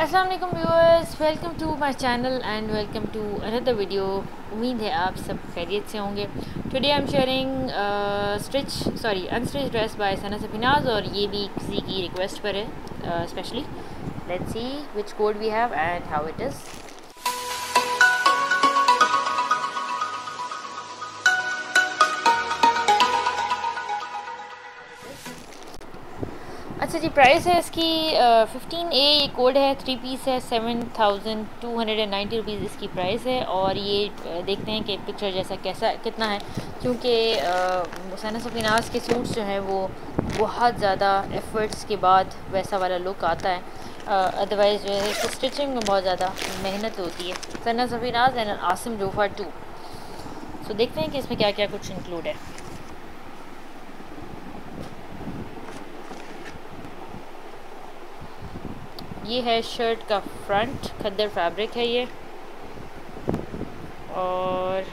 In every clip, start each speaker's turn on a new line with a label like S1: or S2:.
S1: अस्सलाम वालेकुम viewers, welcome to my channel and welcome to another video. उम्मीद है आप सब खैरियत से होंगे। Today I am sharing unstitched dress by Sana Safinaz, और ये भी किसी की रिक्वेस्ट पर है specially. Let's see which code we have and how it is. अच्छा जी, प्राइस है इसकी 15A, ये कोड है, 3 पीस है, 7290 रुपीज़ इसकी प्राइस है। और ये देखते हैं कि पिक्चर जैसा कितना है, क्योंकि सना सफीनाज के सूट्स जो हैं वो बहुत ज़्यादा एफ़र्ट्स के बाद वैसा वाला लुक आता है। अदरवाइज़ जो है इसकी स्टिचिंग में बहुत ज़्यादा मेहनत होती है। सना सफीनाज एंड आसिम जोफर 2। सो देखते हैं कि इसमें क्या क्या कुछ इंक्लूड है। ये है शर्ट का फ्रंट, खद्दर फैब्रिक है ये, और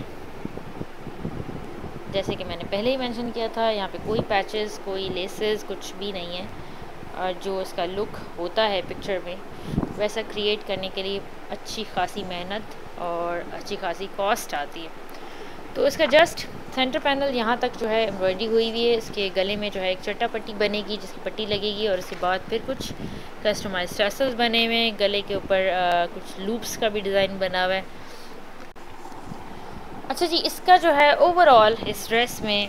S1: जैसे कि मैंने पहले ही मेंशन किया था, यहाँ पे कोई पैचेस, कोई लेसेस, कुछ भी नहीं है। और जो इसका लुक होता है पिक्चर में, वैसा क्रिएट करने के लिए अच्छी खासी मेहनत और अच्छी खासी कॉस्ट आती है। तो इसका जस्ट सेंटर पैनल यहाँ तक जो है एम्ब्रॉयडरी हुई हुई है। इसके गले में जो है एक चट्टा पट्टी बनेगी जिसकी पट्टी लगेगी, और उसके बाद फिर कुछ कस्टमाइज्ड टैसल्स बने हुए हैं। गले के ऊपर कुछ लूप्स का भी डिज़ाइन बना हुआ है। अच्छा जी, इसका जो है ओवरऑल इस ड्रेस में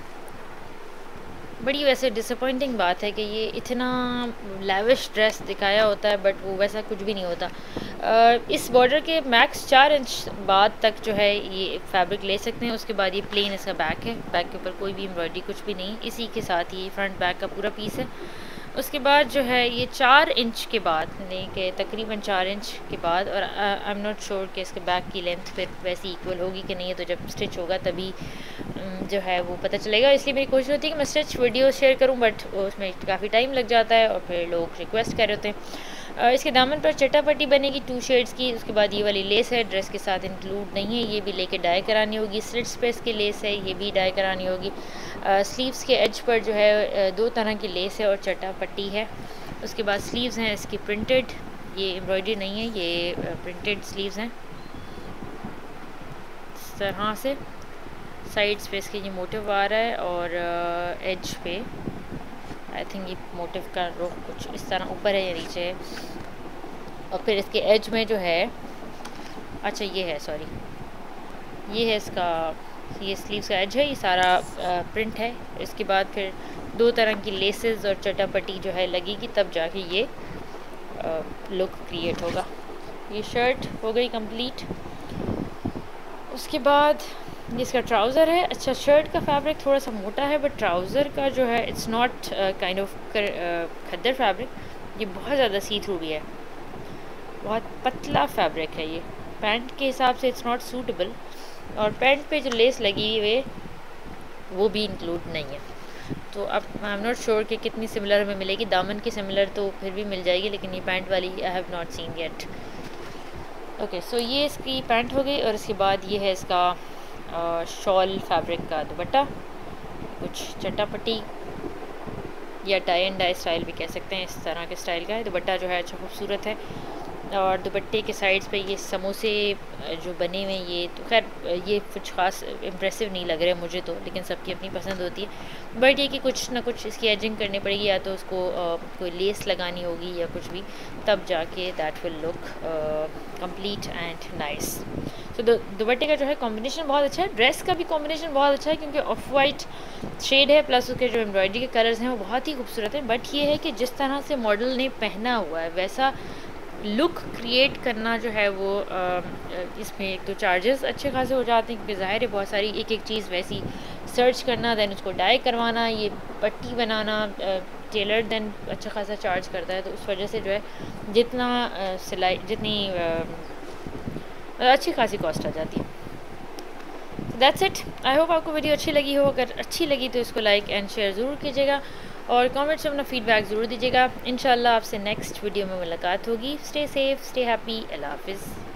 S1: बड़ी वैसे डिसअपॉइंटिंग बात है कि ये इतना लैविश ड्रेस दिखाया होता है, बट वो वैसा कुछ भी नहीं होता। इस बॉर्डर के मैक्स 4 इंच बाद तक जो है ये फैब्रिक ले सकते हैं। उसके बाद ये प्लेन इसका बैक है, बैक के ऊपर कोई भी एम्ब्रॉयडरी कुछ भी नहीं, इसी के साथ ये फ्रंट बैक का पूरा पीस है। उसके बाद जो है ये 4 इंच के बाद, नहीं कि तकरीबन 4 इंच के बाद, और आई एम नॉट श्योर कि इसके बैक की लेंथ फिर वैसी इक्वल होगी कि नहीं है, तो जब स्टिच होगा तभी जो है वो पता चलेगा। इसलिए मेरी कोशिश होती है कि मैं स्टिच वीडियो शेयर करूं, बट उसमें काफ़ी टाइम लग जाता है और फिर लोग रिक्वेस्ट कर रहे होते हैं। इसके दामन पर चट्टा पट्टी बनेगी 2 शेड्स की। उसके बाद ये वाली लेस है, ड्रेस के साथ इंक्लूड नहीं है, ये भी लेके डाई करानी होगी। स्लिट्स पे इसकी लेस है, ये भी डाई करानी होगी। स्लीव्स के एज पर जो है 2 तरह की लेस है और चट्टा पट्टी है। उसके बाद स्लीव्स हैं इसकी प्रिंटेड, ये एम्ब्रॉयडरी नहीं है, ये प्रिंटेड स्लीव्स हैं इस तरह से। साइड्स पे इसके ये मोटिव आ रहा है, और एज पे आई थिंक ये मोटिव का रुख कुछ इस तरह ऊपर है या नीचे है। और फिर इसके एज में जो है, अच्छा ये है, सॉरी, ये है इसका, ये स्लीव्स का एज है, ये सारा प्रिंट है। इसके बाद फिर 2 तरह की लेसेस और चटापट्टी जो है लगेगी, तब जाके ये लुक क्रिएट होगा। ये शर्ट हो गई कंप्लीट। उसके बाद ये इसका ट्राउज़र है। अच्छा, शर्ट का फैब्रिक थोड़ा सा मोटा है, बट ट्राउज़र का जो है it's not kind of khaddar fabric, ये बहुत ज़्यादा सी थ्रू भी है, बहुत पतला फैब्रिक है ये। पैंट के हिसाब से इट्स नॉट सूटेबल, और पैंट पे जो लेस लगी हुई है वो भी इंक्लूड नहीं है। तो अब आई एम नॉट श्योर कि कितनी सिमिलर हमें मिलेगी। दामन की सिमिलर तो फिर भी मिल जाएगी, लेकिन ये पैंट वाली I have not seen yet. Okay, so ये इसकी पैंट हो गई। और इसके बाद ये है इसका शॉल फैब्रिक का दुपट्टा, कुछ चट्टापट्टी या टाई एंड डाई स्टाइल भी कह सकते हैं, इस तरह के स्टाइल का है। दुपट्टा जो है अच्छा खूबसूरत है, और दुपट्टे के साइड्स पे ये समोसे जो बने हुए हैं, ये तो खैर ये कुछ ख़ास इम्प्रेसिव नहीं लग रहे मुझे तो, लेकिन सबकी अपनी पसंद होती है। बट ये कि कुछ ना कुछ इसकी एजिंग करनी पड़ेगी, या तो उसको कोई लेस लगानी होगी या कुछ भी, तब जाके that will look complete and nice. तो दुपट्टे का जो है कॉम्बिनेशन बहुत अच्छा है, ड्रेस का भी कॉम्बिनेशन बहुत अच्छा है, क्योंकि ऑफ वाइट शेड है, प्लस उसके जो एम्ब्रॉयडरी के कलर्स हैं वो बहुत ही खूबसूरत हैं। बट ये है कि जिस तरह से मॉडल ने पहना हुआ है वैसा लुक क्रिएट करना जो है वो इसमें एक तो चार्जेस अच्छे खासे हो जाते हैं, क्योंकि ज़ाहिर है बहुत सारी एक एक चीज़ वैसी सर्च करना, दैन उसको डाई करवाना, ये पट्टी बनाना, टेलर दैन अच्छा खासा चार्ज करता है। तो उस वजह से जो है जितना सिलाई जितनी अच्छी खासी कॉस्ट आ जाती है। That's it. आई होप आपको वीडियो अच्छी लगी हो। अगर अच्छी लगी तो इसको लाइक एंड शेयर ज़रूर कीजिएगा, और कमेंट्स में अपना फीडबैक ज़रूर दीजिएगा। इंशाल्लाह आपसे नेक्स्ट वीडियो में मुलाकात होगी। स्टे सेफ, स्टे हैप्पी, अल्लाह हाफिज़।